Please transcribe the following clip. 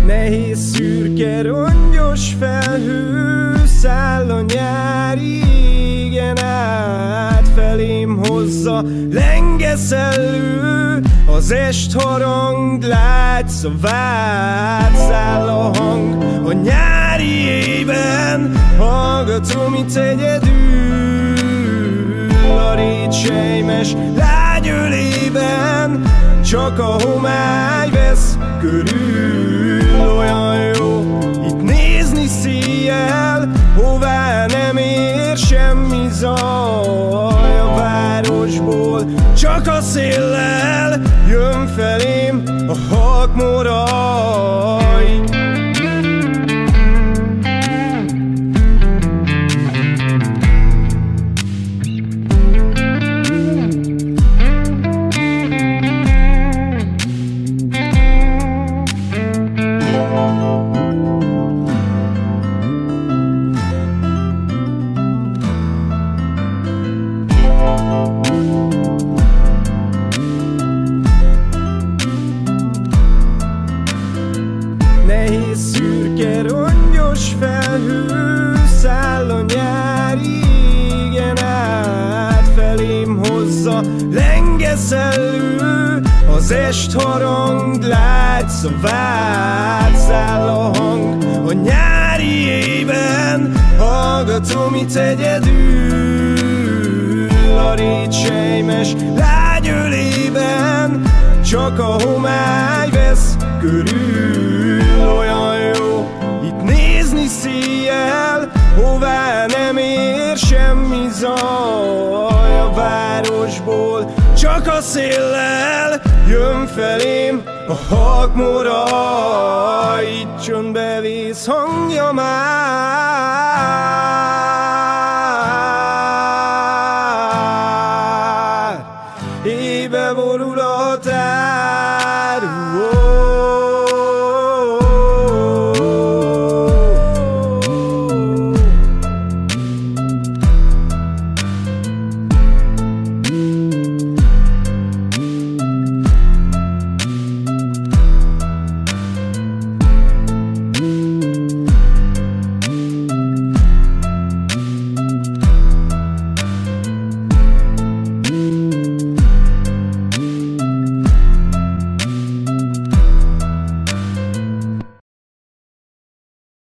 Nehéz, szürke, rongyos felhő száll a nyári égen át, felém hozza lengeszelő az est harang, látsz a vád, száll a hang a nyári éjben, hallgatom itt egyedül a rétsejmes lágy ölében, csak a homály vesz körül. Olyan jó itt nézni széjjel, hová nem ér semmi zaj a városból, csak a széllel jön felém a halk moraj. Nehéz, szürke, rongyos felhő száll a nyári égen át, felém hozza lengeszelő az est harang, látsz a vád, száll a hang a nyári éjben, hallgatom itt egyedül a rétsejmes lágy ölében, csak a homály vesz körül. Olyan jó itt nézni széjjel, hová nem ér semmi zaj a városból, csak a széllel jön felém a halk moraj. Itt csöndbe vész hangja már